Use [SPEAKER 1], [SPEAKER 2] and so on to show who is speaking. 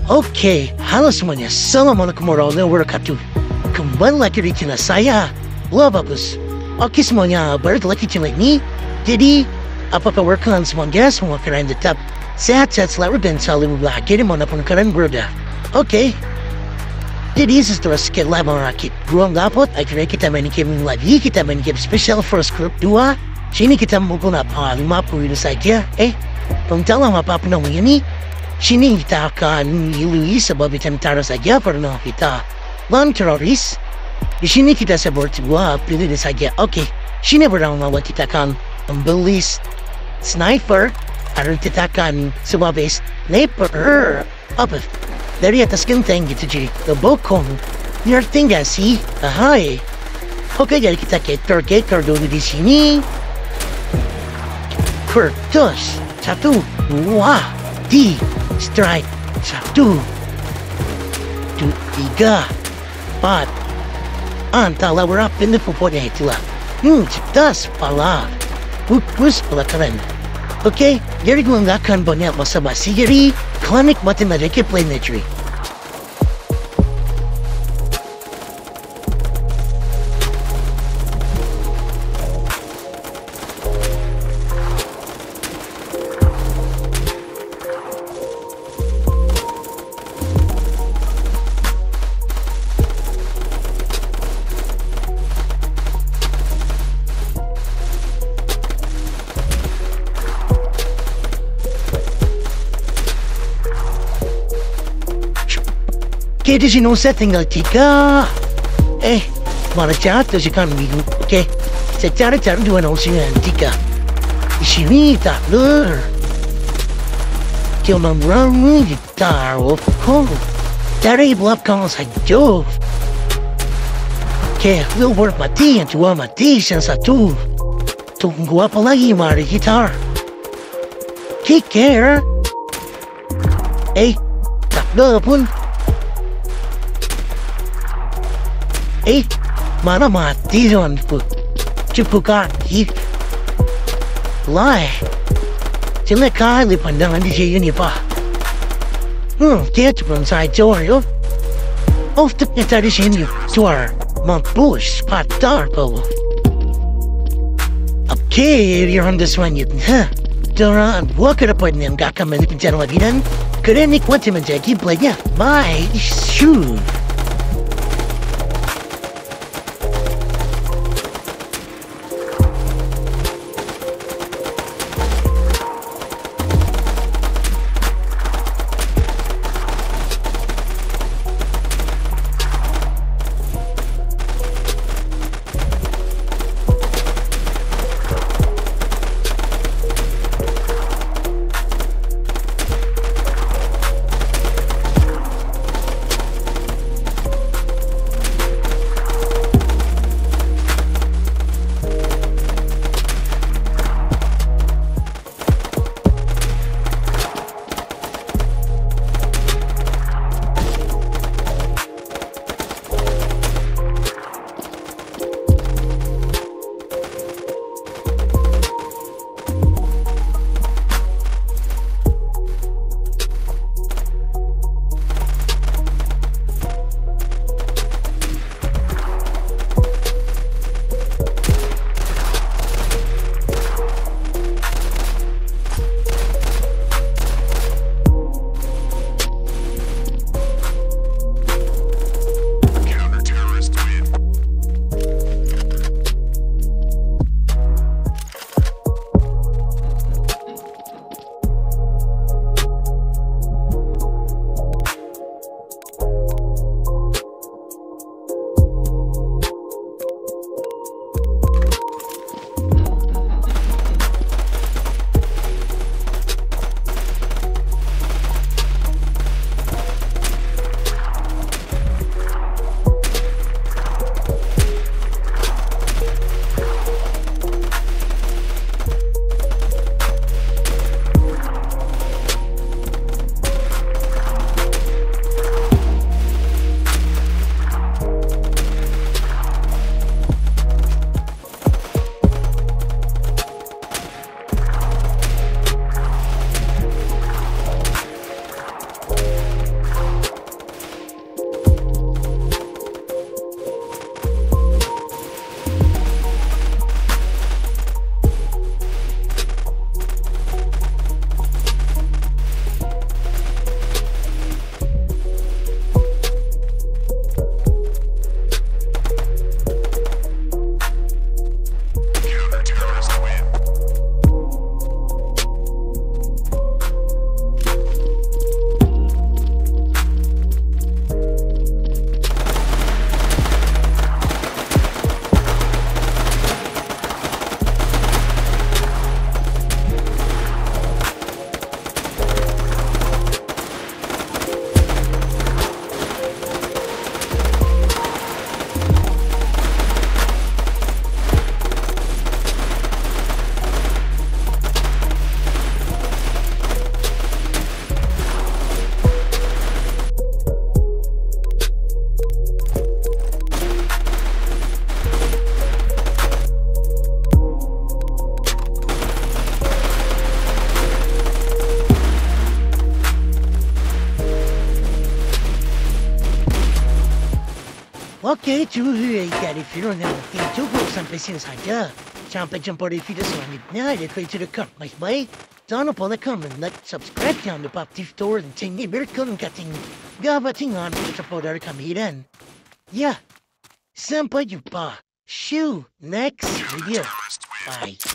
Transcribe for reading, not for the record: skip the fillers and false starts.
[SPEAKER 1] Oke, halo semuanya. Assalamualaikum warahmatullahi wabarakatuh. Kembali lagi di channel saya. Wah, bagus. Oke semuanya, balik lagi channel ini. Jadi, apa kabar kalian semuanya? Semua kalian tetap sehat-sehat selalu dan selalu bahagia dimanapun kalian berada. Oke. Jadi setelah sekian lama rakit belum dapat, akhirnya kita main game lagi. Kita main game Spesial First Group 2. Sini kita menggunakan 50 saja. Pengetahuan apa namanya ini? Sini kita akan milih sebab tentara saja karena kita lawan teroris. Di sini kita berdua pilih saja. Oke, sini pertama kita akan membeli sniper. Atau kita akan sebagai sniper. Apa? Dari atas genteng gitu jadi kebokong. Ngerti gak sih? Ahai. Oke, jadi kita getar dulu di sini. Kertas. 1, 2, di strike 1, 2, 3, 4. Antara berapa ini pupuknya itulah. Cerdas pala. Bagus pala keren. Oke, jadi gue gak akan banyak basa-basi. Jadi kalian nikmatin aja gameplay Netri. Oke, di sini saya tinggal 3. Mana jatuh sih kan bingung. Oke, saya cari 203. Di sini tak ada. Cuma berani ditaruh. Dari belakang saja. Oke, Wilbur mati, yang dua mati, yang satu. Tunggu apa lagi, mari gitar. Kicker. Tak ada pun. Mana mati tuan put. Cepukan hit. Lai. Sila kali pandangan di sini pa. Dia cuma saya jual yo. Oftaknya tadi sini jual. Mampus patar po. Oke, you're this one yun. Doran, gua ke depan yang gak akan melihat penjara lagi dan kalian nikmati menjadi gameplaynya. Bye. Shoot. Oke cuy, dari video na cukup sampai sini saja. Sampai jumpa di video selanjutnya. Jadi to the come, bye. Jangan lupa like, comment, like, subscribe, jangan lupa aktif tour dan tinggi berikut kating gabatingan support dari kami dan ya, sampai jumpa. See you next video. Bye.